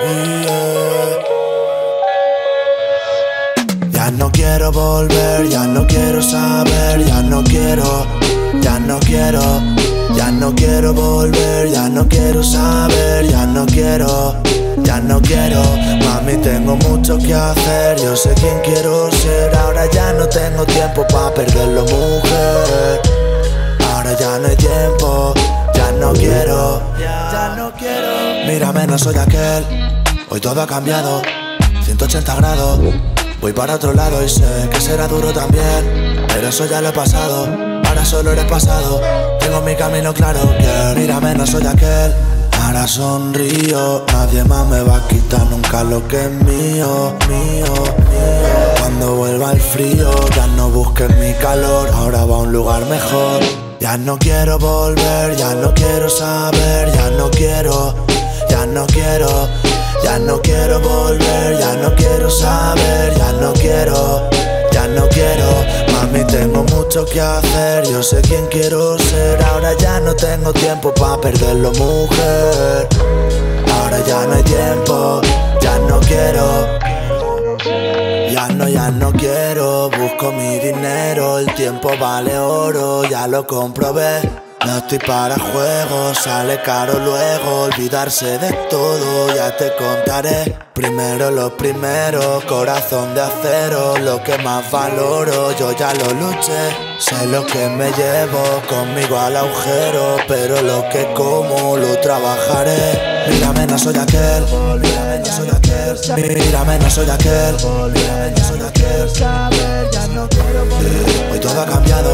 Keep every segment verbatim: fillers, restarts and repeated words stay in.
Yeah. Ya no quiero volver, ya no quiero saber, ya no quiero, ya no quiero, ya no quiero volver, ya no quiero saber, ya no quiero, ya no quiero. Mami, tengo mucho que hacer, yo sé quién quiero ser. Ahora ya no tengo tiempo pa' perderlo, mujer. Ahora ya no hay tiempo, ya no quiero, ya no quiero. Mírame, no soy aquel, hoy todo ha cambiado, ciento ochenta grados. Voy para otro lado y sé que será duro también, pero eso ya lo he pasado, ahora solo eres pasado. Tengo mi camino claro, que mírame, no soy aquel. Ahora sonrío, nadie más me va a quitar nunca lo que es mío, mío, mío. Cuando vuelva el frío, ya no busques mi calor, ahora va a un lugar mejor. Ya no quiero volver, ya no quiero saber, ya no quiero, ya no quiero, ya no quiero volver, ya no quiero saber, ya no quiero, ya no quiero. Mami, tengo mucho que hacer, yo sé quién quiero ser. Ahora ya no tengo tiempo pa' perderlo, mujer. Ahora ya no hay tiempo, ya no quiero. Ya no, ya no quiero, busco mi dinero, el tiempo vale oro, ya lo comprobé. No estoy para juegos, sale caro luego, olvidarse de todo, ya te contaré. Primero lo primero, corazón de acero, lo que más valoro, yo ya lo luché. Sé lo que me llevo conmigo al agujero, pero lo que como lo trabajaré. Mírame, no soy aquel, mírame, no soy aquel, mírame, no soy aquel, mírame, no soy aquel. Hoy todo ha cambiado.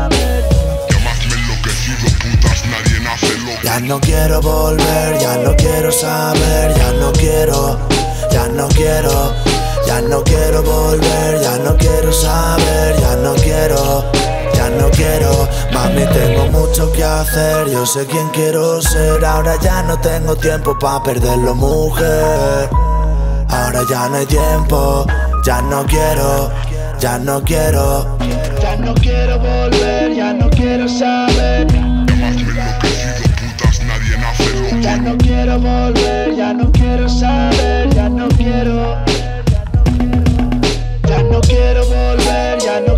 Ya no quiero volver, ya no quiero saber, ya no quiero, ya no quiero, ya no quiero volver, ya no quiero saber, ya no quiero, ya no quiero. Mami, tengo mucho que hacer, yo sé quién quiero ser. Ahora ya no tengo tiempo pa' perderlo, mujer. Ahora ya no hay tiempo, ya no quiero, ya no quiero. Ya no quiero volver, ya no quiero saber. Ya no quiero volver, ya no quiero saber, ya no quiero. Ya no quiero volver, ya no